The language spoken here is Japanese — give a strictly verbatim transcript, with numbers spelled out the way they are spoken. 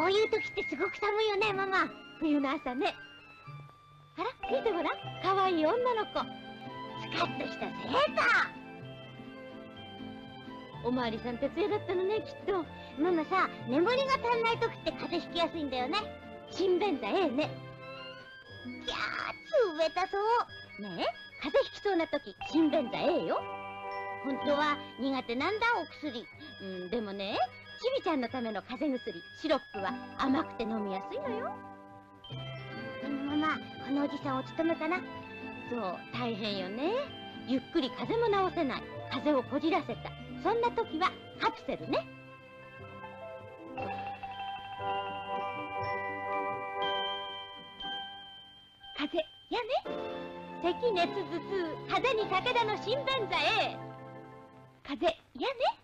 ういう時ってすごく寒いよね、ママ。冬の朝ね。あら、見てごらん。かわいい女の子。スカッとしたセーター。おまわりさん徹夜だったのね、きっと。ママさ、眠りが足んない時って風邪ひきやすいんだよね。新便座 A ね。キャー、冷たそう。ねえ、風邪ひきそうな時、新便座 A よ。本当は苦手なんだ、お薬。うん、でもね、ちびちゃんのための風邪薬、シロップは甘くて飲みやすいのよ。あのママ、このおじさんお勤めかな？そう、大変よね。ゆっくり風邪も治せない。風邪をこじらせた。そんな時はカプセルね。風邪やね。咳熱頭痛派手に武田の新便座 A。風邪やね。